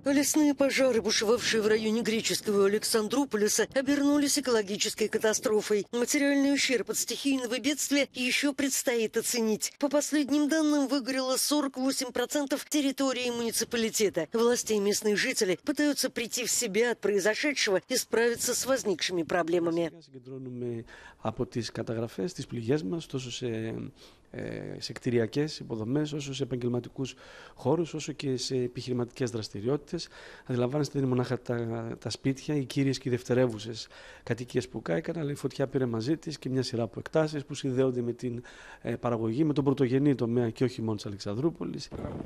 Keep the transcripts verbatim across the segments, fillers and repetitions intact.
Лесные пожары, бушевавшие в районе греческого Александрополиса, обернулись экологической катастрофой. Материальный ущерб от стихийного бедствия еще предстоит оценить. По последним данным, выгорело сорок восемь процентов территории муниципалитета. Власти и местные жители пытаются прийти в себя от произошедшего и справиться с возникшими проблемами. σε κτηριακές υποδομές, όσο σε επαγγελματικούς χώρους, όσο και σε επιχειρηματικές δραστηριότητες. Αντιλαμβάνεστε, δεν είναι μονάχα τα, τα σπίτια, οι κύριες και οι δευτερεύουσες κατοικίες που κάηκαν, αλλά η φωτιά πήρε μαζί της και μια σειρά από εκτάσεις που συνδέονται με την ε, παραγωγή, με τον пρωτογενή τομέα και όχι μόνο της Αλεξανδρούπολης.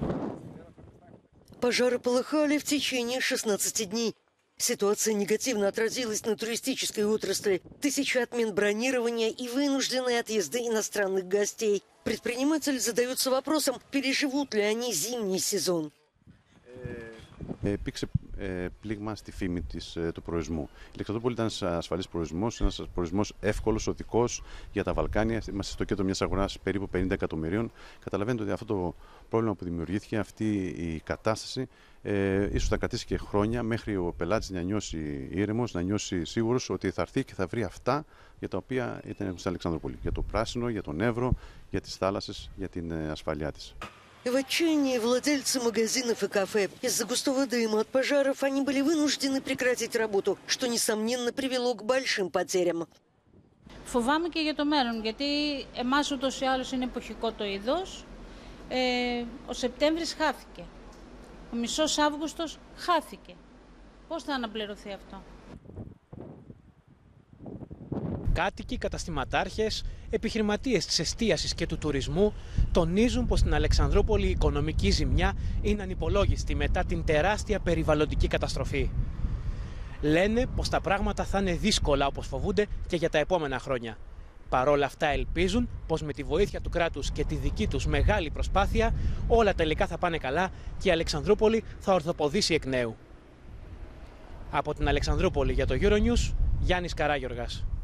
Пожары полыхали в течение шестнадцати дней. Ситуация негативно отразилась на туристической отрасли. Тысячи отмен бронирования и вынужденные отъезды иностранных гостей. Предприниматели задаются вопросом, переживут ли они зимний сезон. Υπήρξε πλήγμα στη φήμη της, του προορισμού. Η Αλεξανδρούπολη ήταν ένας ασφαλής προορισμός, ένας προορισμός εύκολος, οδικός για τα Βαλκάνια. Είμαστε στο κέντρο μιας αγοράς περίπου πενήντα εκατομμυρίων. Καταλαβαίνετε ότι αυτό το πρόβλημα που δημιουργήθηκε, αυτή η κατάσταση, ε, ίσως θα κρατήσει και χρόνια μέχρι ο πελάτης να νιώσει ήρεμος, να νιώσει σίγουρος ότι θα έρθει και θα βρει αυτά για τα οποία ήταν στην Αλεξανδρούπολη. Για το πράσινο, για τον Εύρο, για τις θάλασσες, για την ασφαλειά της. В отчаянии владельцы магазинов и кафе. Из-за густого дыма от пожаров они были вынуждены прекратить работу, что, несомненно, привело к большим потерям. Φοβάμαι και για το μέλλον, γιατί εμάς ούτως ή άλλως είναι εποχικό το είδος. Ε, ο Σεπτέμβρης χάθηκε. Ο μισός Αύγουστος χάθηκε. Πώς θα αναπληρωθεί αυτό? Κάτοικοι, καταστηματάρχες, επιχειρηματίες της εστίασης και του τουρισμού τονίζουν πως στην Αλεξανδρούπολη η οικονομική ζημιά είναι ανυπολόγιστη μετά την τεράστια περιβαλλοντική καταστροφή. Λένε πως τα πράγματα θα είναι δύσκολα όπως φοβούνται και για τα επόμενα χρόνια. Παρόλα αυτά ελπίζουν πως με τη βοήθεια του κράτους και τη δική τους μεγάλη προσπάθεια όλα τελικά θα πάνε καλά και η Αλεξανδρούπολη θα ορθοποδήσει εκ νέου. Από την Αλεξανδρούπολη για το Euronews, Γιάννης Καράγιοργας.